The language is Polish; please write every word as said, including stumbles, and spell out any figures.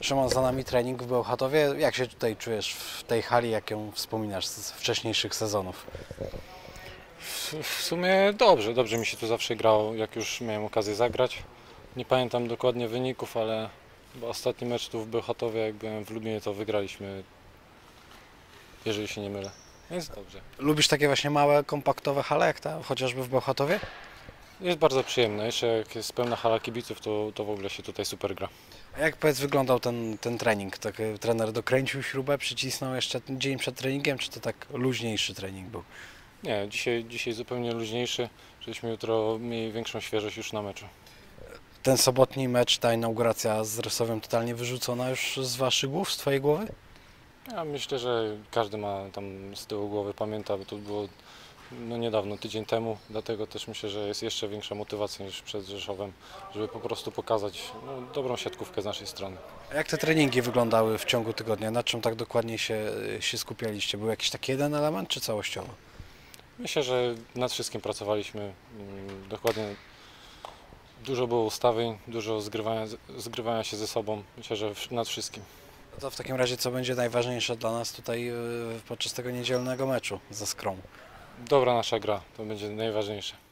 Szymon, za nami trening w Bełchatowie. Jak się tutaj czujesz w tej hali, jak ją wspominasz z wcześniejszych sezonów? W, w sumie dobrze, dobrze mi się tu zawsze grało, jak już miałem okazję zagrać. Nie pamiętam dokładnie wyników, ale chyba ostatni mecz tu w Bełchatowie, jak byłem w Lublinie, to wygraliśmy, jeżeli się nie mylę. Więc dobrze. Lubisz takie właśnie małe, kompaktowe hale, jak ta chociażby w Bełchatowie? Jest bardzo przyjemne. Jeszcze jak jest pełna hala kibiców, to, to w ogóle się tutaj super gra. A jak powiedz wyglądał ten, ten trening? Tak, e, trener dokręcił śrubę, przycisnął jeszcze ten dzień przed treningiem, czy to tak luźniejszy trening był? Nie, dzisiaj, dzisiaj zupełnie luźniejszy, żebyśmy jutro mieli większą świeżość już na meczu. Ten sobotni mecz, ta inauguracja z Rysowem totalnie wyrzucona już z waszych głów, z twojej głowy? Ja myślę, że każdy ma tam z tyłu głowy, pamięta, bo to było no niedawno, tydzień temu, dlatego też myślę, że jest jeszcze większa motywacja niż przed Rzeszowem, żeby po prostu pokazać no, dobrą siatkówkę z naszej strony. A jak te treningi wyglądały w ciągu tygodnia? Na czym tak dokładnie się, się skupialiście? Był jakiś taki jeden element, czy całościowo? Myślę, że nad wszystkim pracowaliśmy mm, dokładnie. Dużo było ustawień, dużo zgrywania, zgrywania się ze sobą. Myślę, że w- nad wszystkim. No to w takim razie co będzie najważniejsze dla nas tutaj yy, podczas tego niedzielnego meczu ze Skrą? Dobra nasza gra, to będzie najważniejsze.